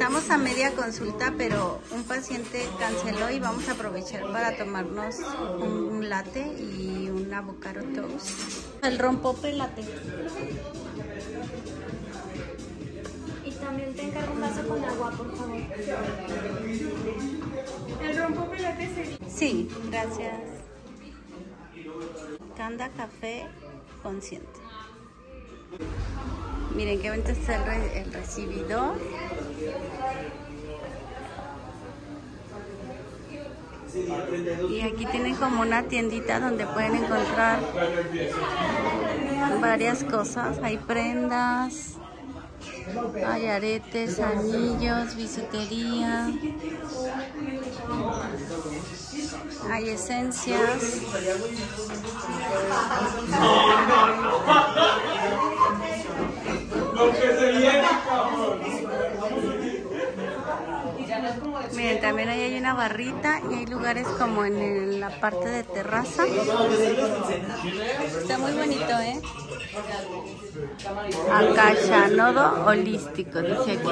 Estamos a media consulta, pero un paciente canceló y vamos a aprovechar para tomarnos un latte y un avocado toast. El rompope latte. Y también te encargo un vaso con agua, por favor. ¿El rompope latte sería? Sí, gracias. Canda Café Consciente. Miren qué bonito está el recibidor. Y aquí tienen como una tiendita donde pueden encontrar varias cosas. Hay prendas, hay aretes, anillos, bisutería, hay esencias. Miren, también ahí hay una barrita y hay lugares como en la parte de terraza. Está muy bonito, ¿eh? Akasha, nodo holístico, dice aquí.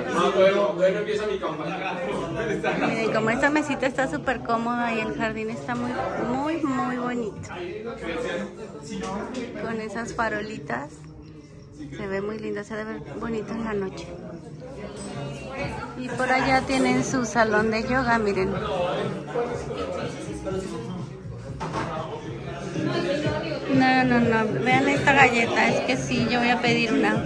Miren, como esta mesita está súper cómoda y el jardín está muy bonito. Con esas farolitas. Se ve muy lindo, se debe ver bonito en la noche. Y por allá tienen su salón de yoga, miren. No, vean esta galleta, es que sí, yo voy a pedir una.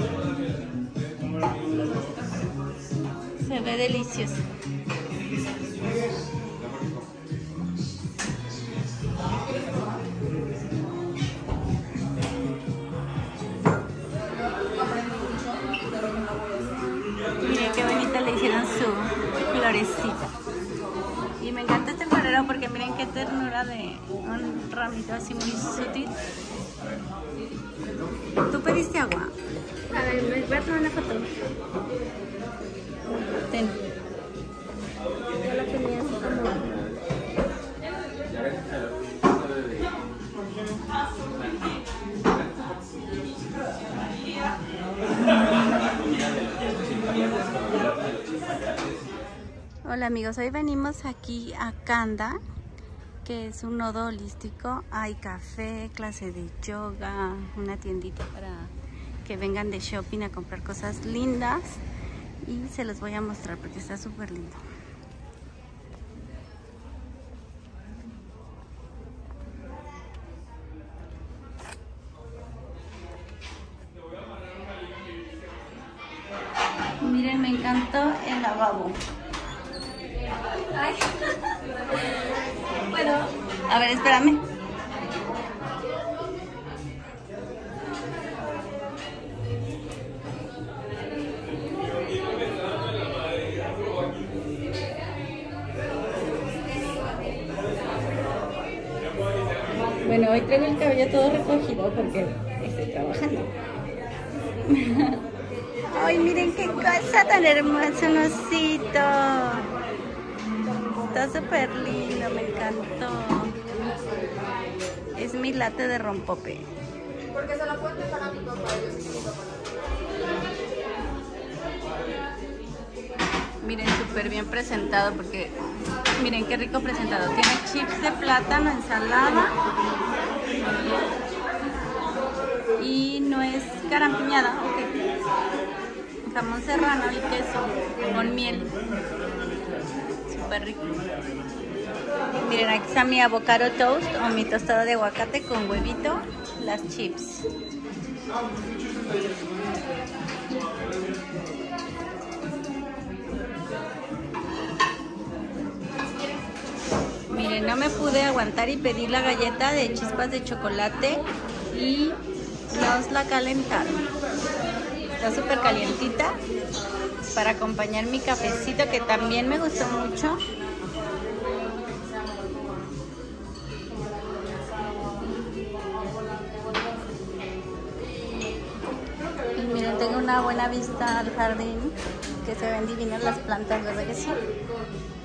Se ve deliciosa. Miren qué bonita le hicieron su florecita. Y me encanta este florero porque miren qué ternura de un ramito así muy sutil. ¿Tú pediste agua? A ver, me voy a tomar una foto. Ten. Ya la tenía así como... Hola amigos, hoy venimos aquí a Kanda, que es un nodo holístico. Hay café, clase de yoga, una tiendita para que vengan de shopping a comprar cosas lindas y se los voy a mostrar porque está súper lindo. Miren, me encantó el lavabo. Ay. Bueno. A ver, espérame. Bueno, hoy traigo el cabello todo recogido porque estoy trabajando. Ay, miren qué cosa tan hermosa, un osito. Está súper lindo, me encantó. Es mi latte de rompope. Porque se la pueden dejar a mi papá. Miren, súper bien presentado porque miren qué rico presentado. Tiene chips de plátano, ensalada y nuez carampiñada, jamón serrano y queso con miel. Súper rico. Miren, aquí está mi avocado toast o mi tostada de aguacate con huevito, las chips. Miren, no me pude aguantar y pedí la galleta de chispas de chocolate y nos la calentaron. Está súper calientita para acompañar mi cafecito que también me gustó mucho. Y miren, tengo una buena vista al jardín, que se ven divinas las plantas, ¿verdad que sí?